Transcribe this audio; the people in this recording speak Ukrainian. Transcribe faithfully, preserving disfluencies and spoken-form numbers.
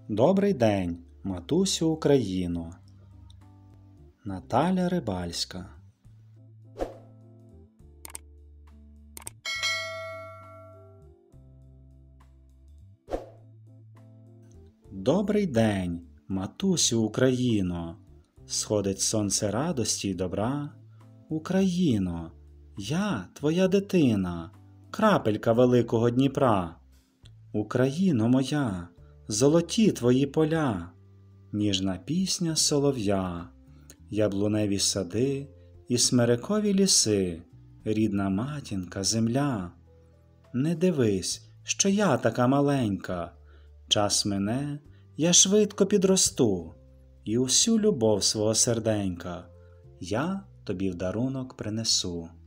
Добрий день, матусю Україно. Наталя Рибальська. Добрий день, матусю Україно. Сходить сонце радості й добра. Україно, я твоя дитина, крапелька великого Дніпра. Україно моя, золоті твої поля, ніжна пісня солов'я, яблуневі сади і смерекові ліси, рідна матінка земля. Не дивись, що я така маленька, час мине, я швидко підросту, і усю любов свого серденька я тобі в дарунок принесу.